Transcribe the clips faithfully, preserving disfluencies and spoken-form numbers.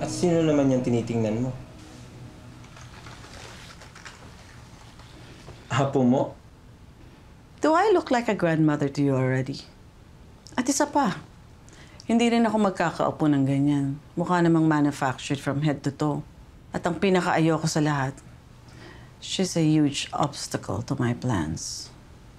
At sino naman yung tinitingnan mo? Apo mo? Do I look like a grandmother to you already? At isa pa, hindi rin ako magkakaupo ng ganyan. Mukha namang manufactured from head to toe. At ang pinaka-ayoko sa lahat, she's a huge obstacle to my plans.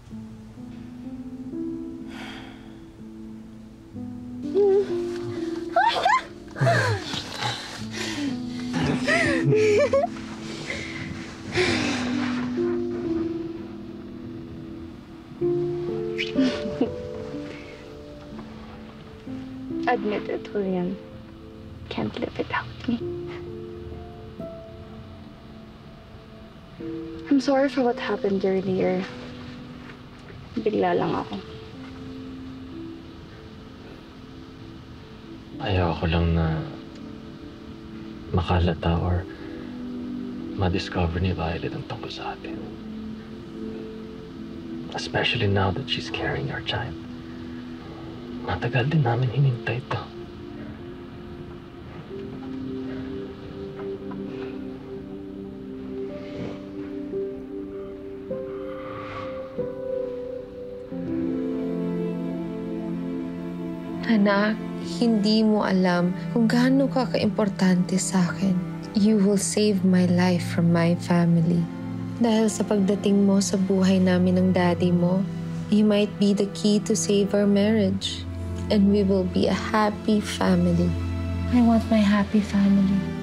Admit it, Julian. Can't live without me. I'm sorry for what happened earlier. Bigla lang ako. Ayaw ko lang na makalata or ma-discover ni Violet ang tungkol sa atin. Especially now that she's carrying our child. Matagal din namin hinintay ito. Anak, hindi mo alam kung gaano ka ka-importante sa akin. You will save my life from my family. Dahil sa pagdating mo sa buhay namin ng daddy mo, you might be the key to save our marriage. And we will be a happy family. I want my happy family.